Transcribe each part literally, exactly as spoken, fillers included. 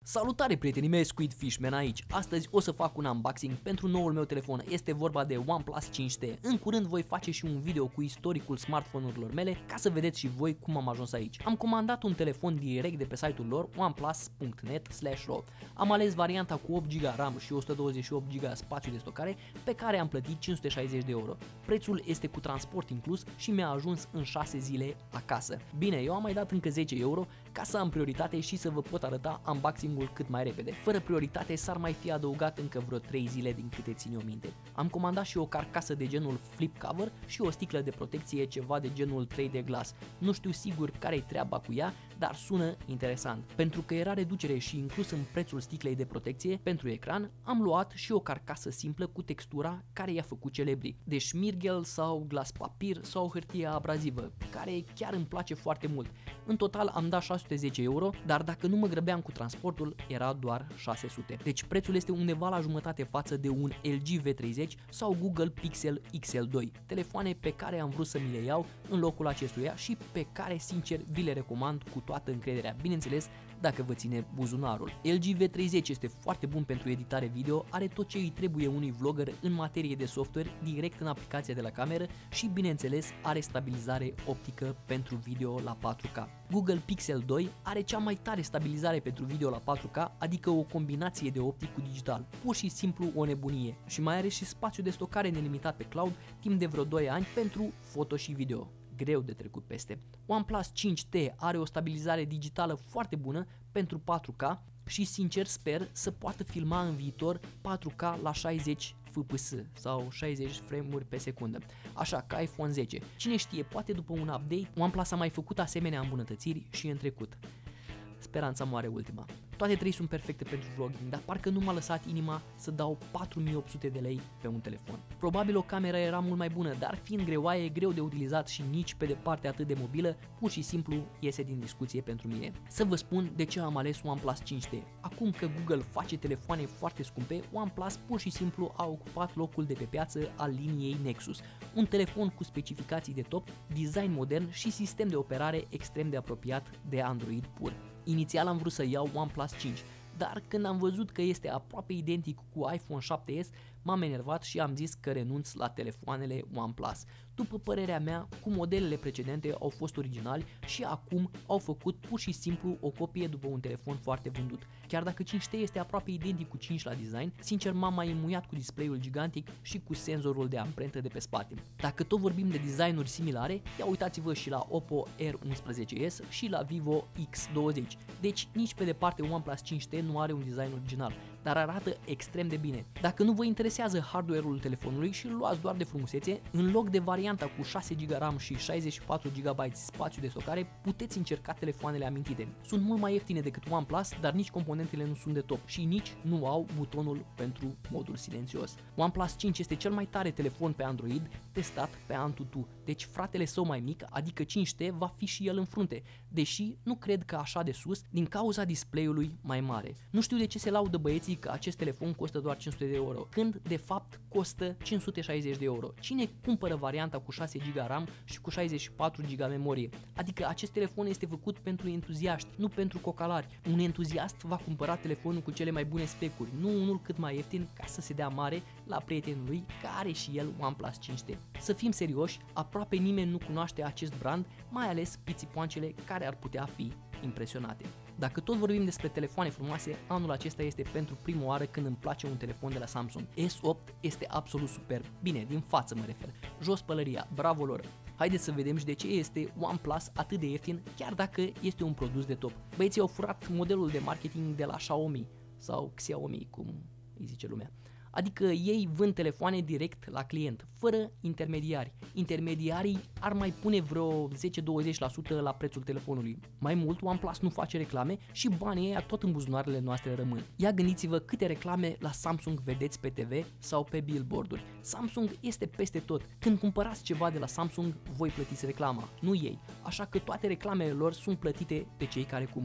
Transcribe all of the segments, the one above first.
Salutare prietenii mei, Squidfishman aici. Astăzi o să fac un unboxing pentru noul meu telefon. Este vorba de OnePlus cinci T. În curând voi face și un video cu istoricul smartphone-urilor mele ca să vedeți și voi cum am ajuns aici. Am comandat un telefon direct de pe site-ul lor oneplus punct net slash ro. Am ales varianta cu opt giga RAM și o sută douăzeci și opt giga spațiu de stocare, pe care am plătit cinci sute șaizeci de euro. Prețul este cu transport inclus și mi-a ajuns în șase zile acasă. Bine, eu am mai dat încă zece euro ca să am prioritate și să vă pot arăta unboxing cât mai repede. Fără prioritate s-ar mai fi adăugat încă vreo trei zile din câte țin eu minte. Am comandat și o carcasă de genul flip cover și o sticlă de protecție ceva de genul trei D glass. Nu știu sigur care-i treaba cu ea, dar sună interesant. Pentru că era reducere și inclus în prețul sticlei de protecție pentru ecran, am luat și o carcasă simplă cu textura care i-a făcut celebri, de șmirghel sau glas papir sau hârtie abrazivă, care chiar îmi place foarte mult. În total am dat șase sute zece euro, dar dacă nu mă grăbeam cu transportul, era doar șase sute. Deci prețul este undeva la jumătate față de un L G V treizeci sau Google Pixel X L doi, telefoane pe care am vrut să mi le iau în locul acestuia și pe care sincer vi le recomand cu toată încrederea, bineînțeles dacă vă ține buzunarul. L G V treizeci este foarte bun pentru editare video, are tot ce îi trebuie unui vlogger în materie de software direct în aplicația de la cameră și bineînțeles are stabilizare optică pentru video la patru K. Google Pixel doi are cea mai tare stabilizare pentru video la patru K, adică o combinație de optic cu digital, pur și simplu o nebunie, și mai are și spațiu de stocare nelimitat pe cloud timp de vreo doi ani pentru foto și video. Greu de trecut peste. OnePlus cinci T are o stabilizare digitală foarte bună pentru patru K și sincer sper să poată filma în viitor patru K la șaizeci F P S sau șaizeci frame-uri pe secundă, așa ca iPhone zece. Cine știe, poate după un update OnePlus a mai făcut asemenea îmbunătățiri și în trecut. Speranța moare ultima. Toate trei sunt perfecte pentru vlogging, dar parcă nu m-a lăsat inima să dau patru mii opt sute de lei pe un telefon. Probabil o cameră era mult mai bună, dar fiind greoaie, greu de utilizat și nici pe departe atât de mobilă, pur și simplu iese din discuție pentru mine. Să vă spun de ce am ales OnePlus cinci T. Acum că Google face telefoane foarte scumpe, OnePlus pur și simplu a ocupat locul de pe piață al liniei Nexus. Un telefon cu specificații de top, design modern și sistem de operare extrem de apropiat de Android pur. Inițial am vrut să iau OnePlus cinci, dar când am văzut că este aproape identic cu iPhone șapte S, m-am enervat și am zis că renunț la telefoanele OnePlus. După părerea mea, cu modelele precedente au fost originali și acum au făcut pur și simplu o copie după un telefon foarte vândut. Chiar dacă cinci T este aproape identic cu cinci la design, sincer m-am mai înmuiat cu display-ul gigantic și cu senzorul de amprentă de pe spate. Dacă tot vorbim de designuri similare, ia uitați-vă și la Oppo R unsprezece S și la Vivo X douăzeci. Deci nici pe departe OnePlus cinci T nu are un design original, dar arată extrem de bine. Dacă nu vă interesează hardware-ul telefonului și îl luați doar de frumusețe, în loc de varianta cu șase giga RAM și șaizeci și patru giga spațiu de stocare, puteți încerca telefoanele amintite. Sunt mult mai ieftine decât OnePlus, dar nici componentele nu sunt de top și nici nu au butonul pentru modul silențios. OnePlus cinci este cel mai tare telefon pe Android testat pe Antutu, deci fratele său mai mic, adică cinci T, va fi și el în frunte, deși nu cred că așa de sus din cauza display-ului mai mare. Nu știu de ce se laudă băieții că acest telefon costă doar cinci sute de euro, când de fapt costă cinci sute șaizeci de euro. Cine cumpără varianta cu șase giga RAM și cu șaizeci și patru giga memorie? Adică acest telefon este făcut pentru entuziaști, nu pentru cocalari. Un entuziast va cumpăra telefonul cu cele mai bune specuri, nu unul cât mai ieftin ca să se dea mare la prietenul lui care are și el OnePlus cinci T. Să fim serioși, aproape nimeni nu cunoaște acest brand, mai ales pițipoancele care ar putea fi impresionate. Dacă tot vorbim despre telefoane frumoase, anul acesta este pentru prima oară când îmi place un telefon de la Samsung. S opt este absolut superb. Bine, din față mă refer. Jos pălăria, bravo lor! Haideți să vedem și de ce este OnePlus atât de ieftin, chiar dacă este un produs de top. Băieții au furat modelul de marketing de la Xiaomi sau Xiaomi, cum îi zice lumea. Adică ei vând telefoane direct la client, fără intermediari. Intermediarii ar mai pune vreo zece-douăzeci la sută la prețul telefonului. Mai mult, OnePlus nu face reclame și banii ăia tot în buzunarele noastre rămân. Ia gândiți-vă câte reclame la Samsung vedeți pe T V sau pe billboarduri. Samsung este peste tot. Când cumpărați ceva de la Samsung, voi plătiți reclama, nu ei. Așa că toate reclamele lor sunt plătite de cei care cumpără.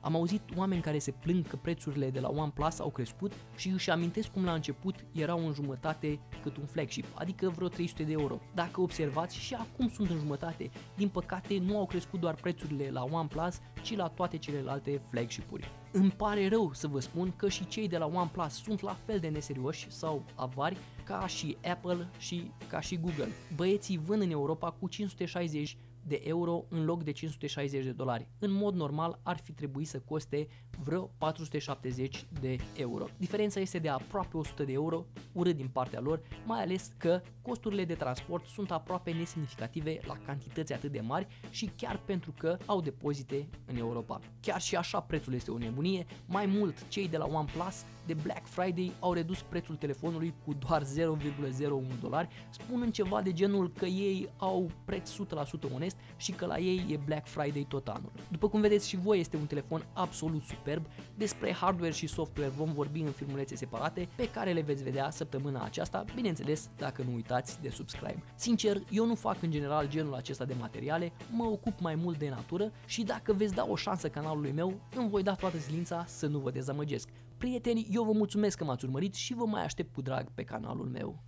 Am auzit oameni care se plâng că prețurile de la OnePlus au crescut și își amintesc cum la început erau în jumătate cât un flagship, adică vreo trei sute de euro. Dacă observați, și acum sunt în jumătate. Din păcate, nu au crescut doar prețurile la OnePlus, ci la toate celelalte flagship-uri. Îmi pare rău să vă spun că și cei de la OnePlus sunt la fel de neserioși sau avari ca și Apple și ca și Google. Băieții vând în Europa cu cinci sute șaizeci de euro în loc de cinci sute șaizeci de dolari. În mod normal ar fi trebuit să coste vreo patru sute șaptezeci de euro. Diferența este de aproape o sută de euro, urât din partea lor, mai ales că costurile de transport sunt aproape nesemnificative la cantități atât de mari și chiar pentru că au depozite în Europa. Chiar și așa prețul este o nebunie. Mai mult, cei de la OnePlus de Black Friday au redus prețul telefonului cu doar zero virgulă zero unu dolari, spunând ceva de genul că ei au preț o sută la sută onest și că la ei e Black Friday tot anul. După cum vedeți și voi, este un telefon absolut superb. Despre hardware și software vom vorbi în filmulețe separate pe care le veți vedea săptămâna aceasta, bineînțeles dacă nu uitați de subscribe. Sincer, eu nu fac în general genul acesta de materiale, mă ocup mai mult de natură și dacă veți da o șansă canalului meu, îmi voi da toată silința să nu vă dezamăgesc. Prieteni, eu vă mulțumesc că m-ați urmărit și vă mai aștept cu drag pe canalul meu.